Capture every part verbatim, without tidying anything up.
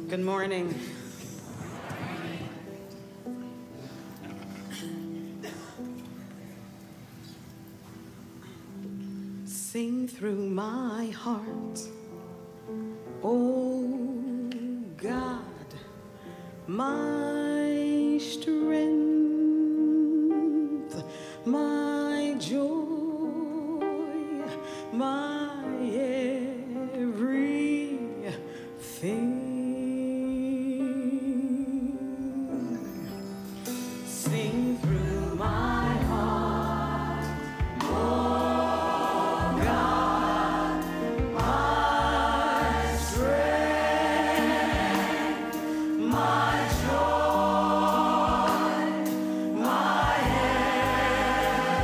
Good morning. Sing through my heart, oh God, my strength, my joy, my everything. Sing through my heart, oh God, my strength, my joy, my everything.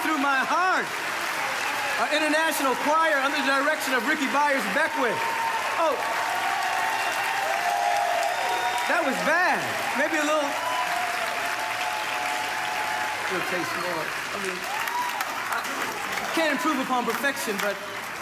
Through My Heart. Our international choir under the direction of Ricky Byers-Beckwith. Oh, that was bad. Maybe a little, little taste more. I mean, I can't improve upon perfection, but.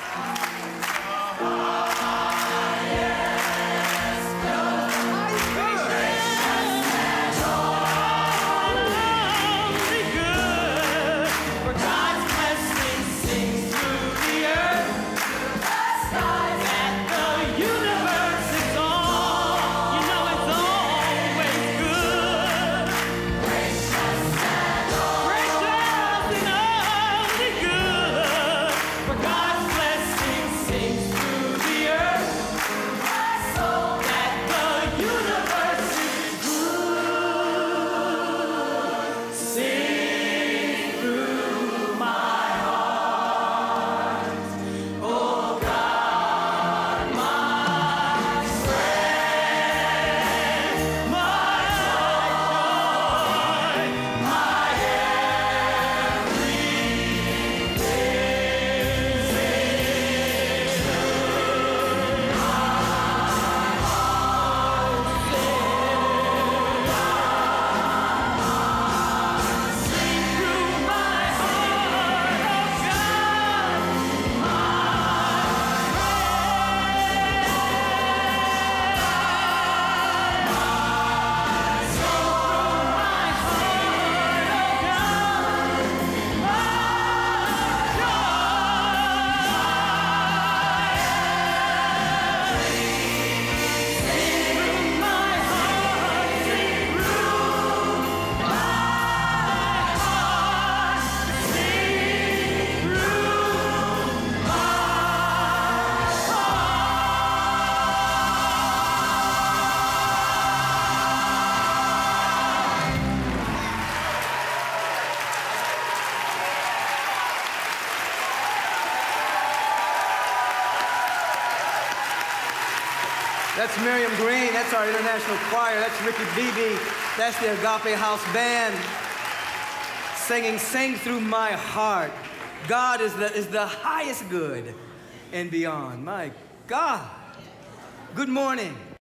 That's Miriam Green. That's our international choir. That's Ricky Beebe. That's the Agape House Band singing Sing Through My Heart. God is the, is the highest good and beyond. My God. Good morning.